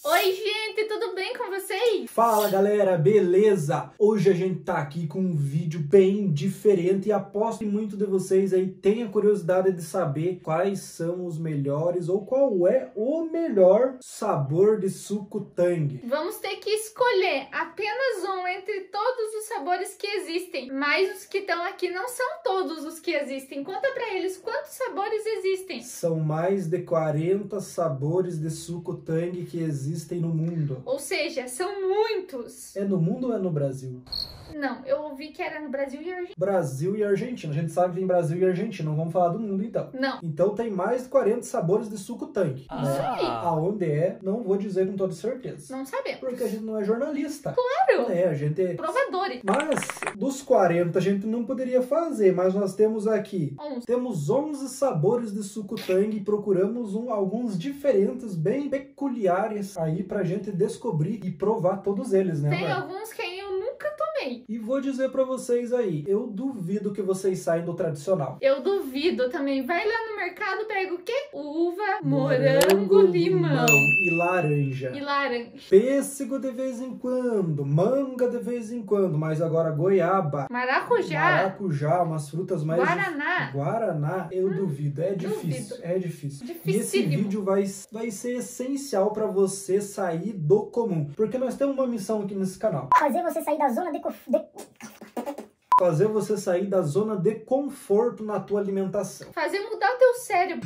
Oi, gente, tudo bem com vocês? Fala, galera, beleza? Hoje a gente tá aqui com um vídeo bem diferente e aposto que muitos de vocês aí têm a curiosidade de saber quais são os melhores ou qual é o melhor sabor de suco Tang. Vamos ter que escolher apenas um entre todos os sabores que existem, mas os que estão aqui não são todos os que existem. Conta pra eles quantos sabores existem. São mais de 40 sabores de suco Tang que existem no mundo. Ou seja, são muitos. É no mundo ou é no Brasil? Não, eu ouvi que era no Brasil e Argentina. Brasil e Argentina. A gente sabe que tem Brasil e Argentina, não vamos falar do mundo então. Não. Então tem mais de 40 sabores de suco Tang. aí. Aonde é, não vou dizer com toda certeza. Não sabemos. Porque a gente não é jornalista. Claro. É, a gente... Provadores. Mas dos 40 a gente não poderia fazer, mas nós temos aqui... 11. Temos 11 sabores de suco Tang e procuramos alguns diferentes, bem peculiares aí pra gente descobrir e provar todos eles, né, Tem amor? alguns que eu nunca tomei. E vou dizer pra vocês aí, eu duvido que vocês saem do tradicional. Eu duvido também. Vai lá no mercado, pega o quê? Uva, morango, limão. E laranja. E laranja. Pêssego de vez em quando, manga de vez em quando, mas agora goiaba, maracujá, umas frutas mais... Guaraná. Guaraná, eu duvido, é difícil, duvido. é difícil. E esse Dificílimo. vídeo vai ser essencial para você sair do comum, porque nós temos uma missão aqui nesse canal. Fazer você sair da zona Fazer você sair da zona de conforto na tua alimentação. Fazer mudar o teu cérebro.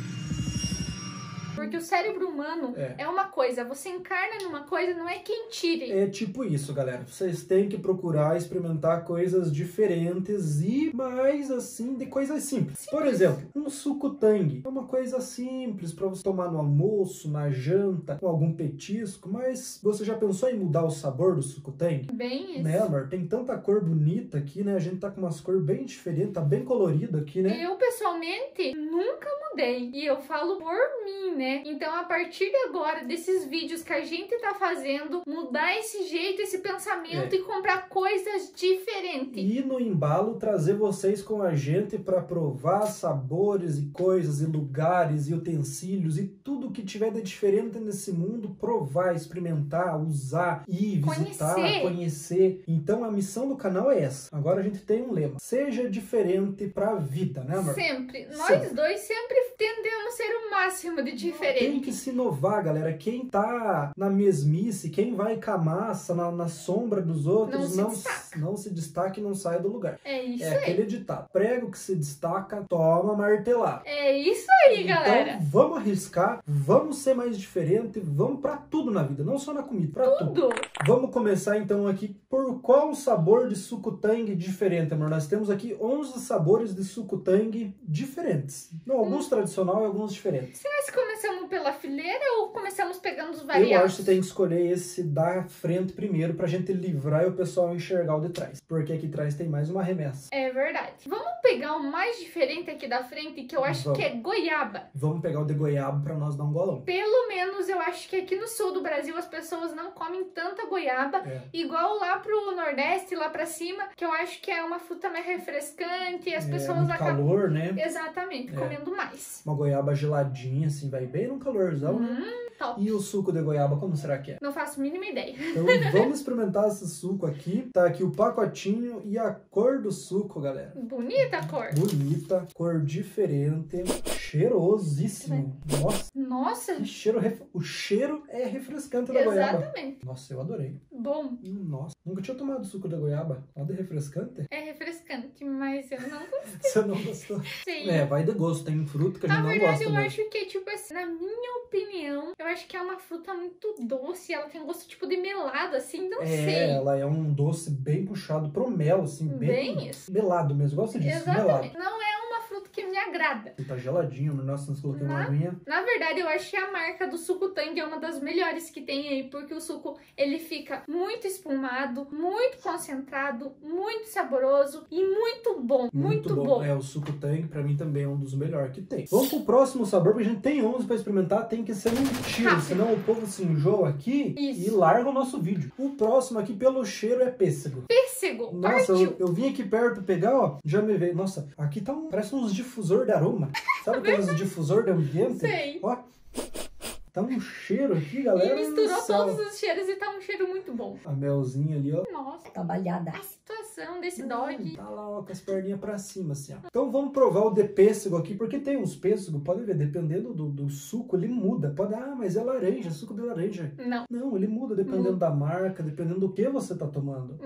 Porque o cérebro humano É. é uma coisa, você encarna numa coisa, não é quem tire. É tipo isso, galera. Vocês têm que procurar experimentar coisas diferentes e mais assim, de coisas simples. Por exemplo, um suco Tang. É uma coisa simples para você tomar no almoço, na janta, com algum petisco, mas você já pensou em mudar o sabor do suco Tang? Bem isso. Né, amor? Tem tanta cor bonita aqui, né? A gente tá com umas cores bem diferentes, tá bem colorido aqui, né? Eu, pessoalmente, nunca mudei. E eu falo por mim, né? Então, a partir de agora, desses vídeos que a gente tá fazendo, mudar esse jeito, esse pensamento e comprar coisas diferentes. E no embalo trazer vocês com a gente para provar sabores e coisas e lugares e utensílios e tudo que tiver de diferente nesse mundo, provar, experimentar, usar, ir visitar, conhecer. Então a missão do canal é essa. Agora a gente tem um lema: seja diferente pra vida, né, amor? Sempre. Nós Sempre. dois sempre tendemos a ser o máximo de diferente. Tem que se inovar, galera. Quem tá na mesmice, quem vai com a massa na sombra dos outros, não se destaca e não sai do lugar. É isso É aí. aquele ditado: prego que se destaca, toma martelada. É isso aí, galera. Então, vamos arriscar, vamos ser mais diferente, vamos pra tudo na vida, não só na comida, pra tudo. Vamos começar então aqui por qual sabor de suco Tang diferente, amor? Nós temos aqui 11 sabores de suco Tang diferentes. Não, alguns tradicional e alguns diferentes. Será que começamos pela fileira ou começamos pegando os Eu variados? acho que tem que escolher esse da frente primeiro pra gente livrar e o pessoal enxergar o de trás. Porque aqui atrás tem mais uma remessa. É verdade. Vamos pegar o mais diferente aqui da frente, que eu acho que é goiaba. Vamos pegar o de goiaba pra nós dar um golão. Pelo menos eu acho que aqui no sul do Brasil as pessoas não comem tanta goiaba, igual lá pro Nordeste, lá pra cima, que eu acho que é uma fruta mais refrescante e as pessoas muito acabam... calor, né? Exatamente, comendo mais. Uma goiaba geladinha, assim, vai bem no calorzão, né? Top. E o suco de goiaba, como será que é? Não faço a mínima ideia. Então vamos experimentar esse suco aqui. Tá aqui o pacotinho e a cor do suco, galera. Bonita a cor. Bonita, cor diferente, cheirosíssimo. Nossa, Nossa, que cheiro. O cheiro é refrescante da goiaba. exatamente. Nossa, eu adorei. Bom, Nossa, nunca tinha tomado suco da goiaba. Nada refrescante? é refrescante, mas eu não gostei. Você não gostou? Sim. É, vai de gosto. Tem fruta que a Na gente não verdade, gosta eu mesmo. acho que, tipo assim, na minha opinião, eu acho que é uma fruta muito doce. Ela tem um gosto, tipo, de melado, assim, não sei. Ela é um doce bem puxado pro mel, assim, Bem isso. melado mesmo. Gosto disso, melado. Exatamente. Não é uma fruta que me agrada. Ele tá geladinho, nossa, nós colocamos uma aguinha. Na verdade, eu acho que a marca do suco Tang é uma das melhores que tem aí, porque o suco, ele fica muito espumado, muito concentrado, muito saboroso e muito bom. Muito bom. É, o suco Tang, pra mim, também é um dos melhores que tem. Vamos pro próximo sabor, porque a gente tem 11 pra experimentar, tem que ser um tiro, Rápido. senão o povo se enjoa aqui Isso. e larga o nosso vídeo. O próximo aqui, pelo cheiro, é pêssego. Pêssego. Nossa, Partiu. eu vim aqui perto pegar, ó, já me veio. Nossa, aqui tá parece uns difusor de aroma. Sabe aqueles difusor de ambiente? Sei. Ó, Tá um cheiro aqui, galera. E misturou todos os cheiros e tá um cheiro muito bom. A melzinha ali, ó. Nossa, Trabalhada. a situação desse dog. Tá lá, ó, com as perninhas pra cima, assim, ó. Então vamos provar o de pêssego aqui, porque tem uns pêssegos, pode ver, dependendo do suco, ele muda. Mas é laranja, suco de laranja. Não, ele muda dependendo da marca, dependendo do que você tá tomando.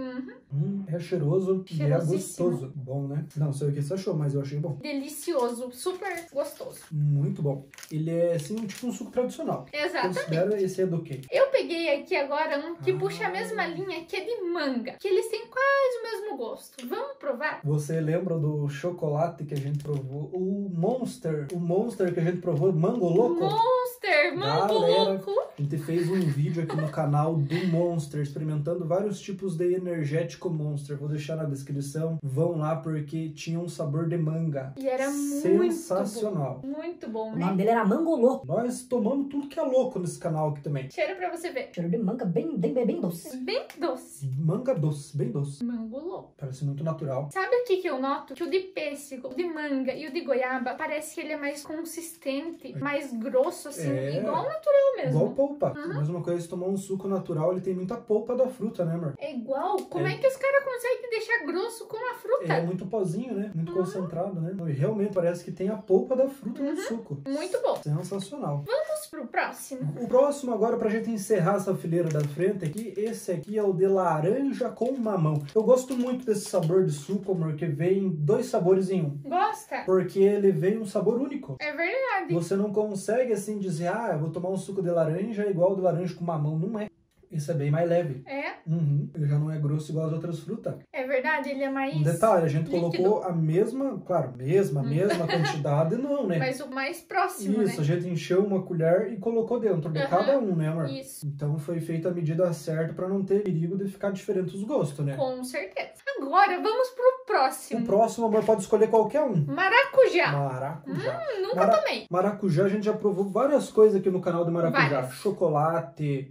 É cheiroso e é gostoso. Bom, né? Não sei o que você achou, mas eu achei bom. Delicioso, super gostoso. Muito bom. Ele é, assim, tipo um suco tradicional. Exatamente. Considera esse é do quê? Eu peguei aqui agora um que puxa a mesma linha, que é de manga. Que eles têm quase o mesmo gosto. Vamos provar? Você lembra do chocolate que a gente provou? O Monster que a gente provou, Mango Louco? Monster, Mango Louco. A gente fez um vídeo aqui no canal do Monster, experimentando vários tipos de energético Monster. Vou deixar na descrição. Vão lá porque tinha um sabor de manga. E era sensacional. Muito bom, O né? nome dele era Mango Louco. Nós tomamos tudo que é louco nesse canal aqui também. Cheiro pra você ver. Cheiro de manga bem doce. Bem doce. Manga doce, bem doce. Mango Louco. Parece muito natural. Sabe o que eu noto? Que o de pêssego, o de manga e o de goiaba, parece que ele é mais consistente, mais grosso, assim, igual natural mesmo. Igual polpa. Mesma coisa, se tomar um suco natural, ele tem muita polpa da fruta, né, amor? É igual? Como é que os caras conseguem deixar grosso com a fruta? É muito pozinho, né? Muito concentrado, né? E realmente parece que tem a polpa da fruta no suco. Muito bom. Sensacional. Vamos pro próximo. O próximo agora, pra gente encerrar essa fileira da frente aqui, esse aqui é o de laranja com mamão. Eu gosto muito desse sabor de suco, amor, que vem 2 sabores em um. Gosta? Porque ele vem um sabor único. É verdade. Você não consegue, assim, dizer, eu vou tomar um suco de laranja igual de laranja com mamão. Não é. Esse é bem mais leve. É? Ele já não é grosso igual as outras frutas. É verdade, ele é mais... Um detalhe, a gente líquido. colocou a mesma, claro, mesma quantidade, não, né? Mas o mais próximo, Isso, né? a gente encheu uma colher e colocou dentro de cada um, né, amor? Isso. Então foi feita a medida certa pra não ter perigo de ficar diferente os gostos, né? Com certeza. Agora, vamos pro O próximo. próximo, amor, pode escolher qualquer um. Maracujá. Maracujá. Nunca tomei. Maracujá, a gente já provou várias coisas aqui no canal do Maracujá. Várias. Chocolate.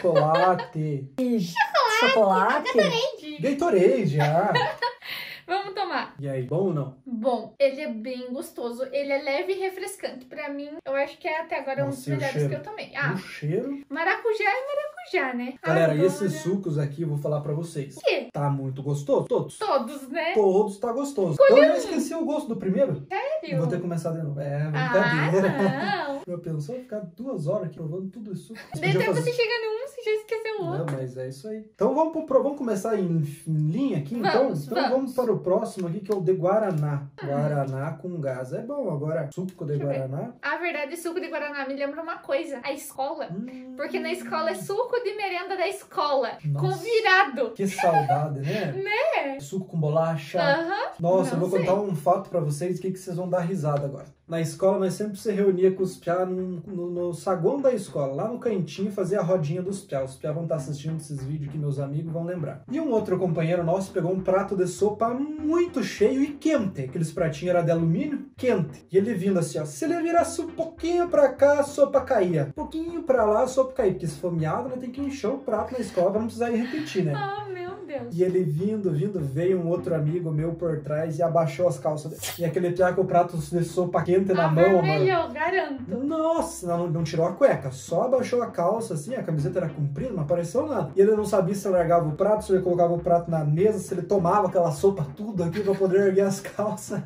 Chocolate. Gatorade, Vamos tomar. E aí, bom ou não? Bom, ele é bem gostoso. Ele é leve e refrescante. Pra mim, eu acho que é até agora um dos Nossa, e o melhores cheiro? que eu tomei. O cheiro. Maracujá é maracujá, né? Galera, Agora, esses sucos aqui, eu vou falar pra vocês. O quê? Tá muito gostoso? Todos. Todos, né? Todos tá gostoso. Eu já esqueci o gosto do primeiro. Sério? Eu vou ter que começar de novo. É, brincadeira. não. Eu pensou ficar 2 horas aqui provando tudo isso. Daí até você chegar em um, você já esqueceu o outro. Não, mas é isso aí. Então vamos começar em linha aqui, Vamos, então vamos para o próximo aqui, que é o de Guaraná. Guaraná com gás. É bom, agora suco de Deixa eu ver. Guaraná. A verdade, suco de Guaraná me lembra uma coisa. A escola. Porque na escola é suco de merenda da escola. Nossa. Com virado. Que saudade, né? Né? Suco com bolacha. Aham. Nossa, eu Não vou sei. contar um fato pra vocês que vocês vão dar risada agora. Na escola, nós sempre se reunia com os piá no saguão da escola, lá no cantinho, fazia a rodinha dos piá. Os piá vão estar assistindo esses vídeos aqui, meus amigos vão lembrar. E um outro companheiro nosso pegou um prato de sopa muito cheio e quente. Aqueles pratinhos eram de alumínio, quente. E ele vindo assim, ó, se ele virasse um pouquinho pra cá, a sopa caía. Um pouquinho pra lá, a sopa caía. Porque se fomeado, né, tem que encher o prato na escola pra não precisar ir repetir, né? Ah, meu Deus. E ele vindo, veio um outro amigo meu por trás e abaixou as calças dele. E aquele piá com o prato de sopa quente na mão, mano. Avermelhou, garanto. Nossa, não tirou a cueca, só abaixou a calça, assim, a camiseta era comprida, não apareceu nada. E ele não sabia se largava o prato, se ele colocava o prato na mesa, se ele tomava aquela sopa tudo aqui pra poder erguer as calças.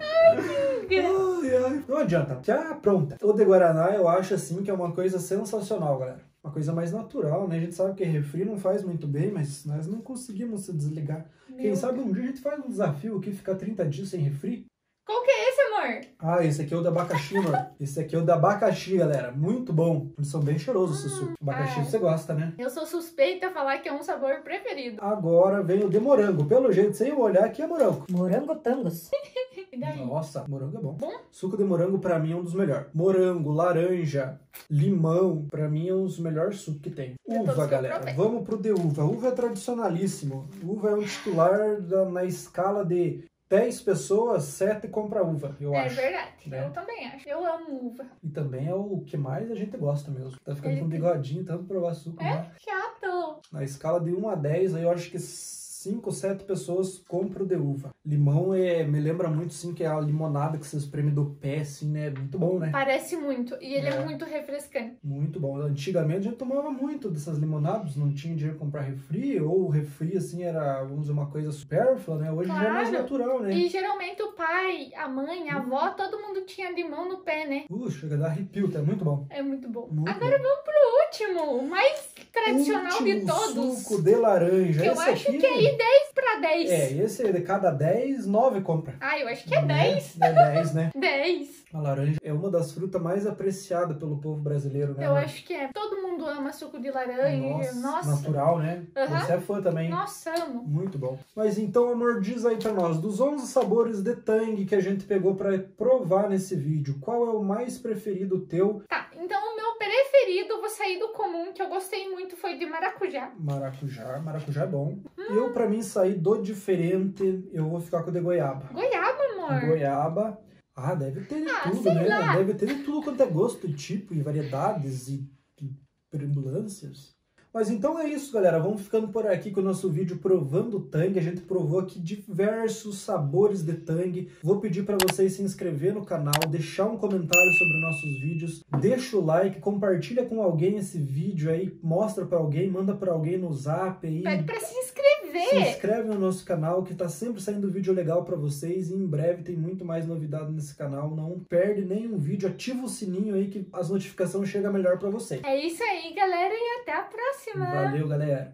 Ai. Não adianta, já pronta. O de Guaraná eu acho assim que é uma coisa sensacional, galera. Uma coisa mais natural, né? A gente sabe que refri não faz muito bem, mas nós não conseguimos se desligar. Quem sabe um dia a gente faz um desafio aqui, ficar 30 dias sem refri. Qual que é esse, amor? Ah, esse aqui é o da abacaxi, amor. Esse aqui é o da abacaxi, galera. Muito bom. Eles são bem cheirosos, esse suco. Abacaxi você gosta, né? Eu sou suspeita a falar que é um sabor preferido. Agora vem o de morango. Pelo jeito, sem eu olhar, aqui é morango. Morango tangos. E daí? Nossa, morango é bom. Bom? Suco de morango, pra mim, é um dos melhores. Morango, laranja, limão, pra mim, é um dos melhores sucos que tem. De todos Uva, que eu galera. provei. Vamos pro de uva. Uva é tradicionalíssimo. Uva é um titular na escala de 10 pessoas, 7 compra uva, eu É acho. verdade. Né? Eu também acho. Eu amo uva. E também é o que mais a gente gosta mesmo. Tá ficando Ele com tem- bigodinho, tanto provar suco. Né? Chato. Na escala de 1 a 10, aí eu acho que 5, 7 pessoas compram de uva. Limão me lembra muito, sim, que é a limonada que você espreme do pé, assim, né? Muito bom, né? Parece muito. E ele é muito refrescante. Muito bom. Antigamente a gente tomava muito dessas limonadas, não tinha dinheiro pra comprar refri, ou o refri, assim, era, vamos dizer, uma coisa supérflua, né? Hoje já é mais natural, né? E geralmente o pai, a mãe, a avó, todo mundo tinha limão no pé, né? Chega a dar arrepio, tá? Muito bom. É muito bom. Muito Agora bom. vamos pro último, o mais tradicional de todos. Suco de laranja. Que eu esse acho aqui, que é aí 10 pra 10. esse de cada 10, 9 compra. Ah, eu acho que é 10. É 10, né? 10. A laranja é uma das frutas mais apreciadas pelo povo brasileiro, né? Eu acho que é. Todo mundo ama suco de laranja. Nossa. Natural, né? Você é fã também. Nossa, amo. Muito bom. Mas então, amor, diz aí pra nós, dos 11 sabores de Tang que a gente pegou pra provar nesse vídeo, qual é o mais preferido teu? Tá, então o meu preferido, vou sair do comum, que eu gostei muito, foi de maracujá. Maracujá é bom. Eu, pra mim, sair do diferente, eu vou ficar com o de goiaba. Goiaba, amor. Goiaba. Ah, deve ter de tudo, né? Lá. Deve ter de tudo quanto é gosto e tipo, e variedades e perambulâncias. Mas então é isso, galera. Vamos ficando por aqui com o nosso vídeo provando Tang. A gente provou aqui diversos sabores de Tang. Vou pedir para vocês se inscrever no canal, deixar um comentário sobre nossos vídeos, deixa o like, compartilha com alguém esse vídeo aí, mostra para alguém, manda para alguém no zap aí. Pede para se inscrever. Se inscreve no nosso canal, que tá sempre saindo vídeo legal para vocês. E em breve tem muito mais novidade nesse canal. Não perde nenhum vídeo. Ativa o sininho aí que as notificações chegam melhor para vocês. É isso aí, galera. E até a próxima. Valeu, galera.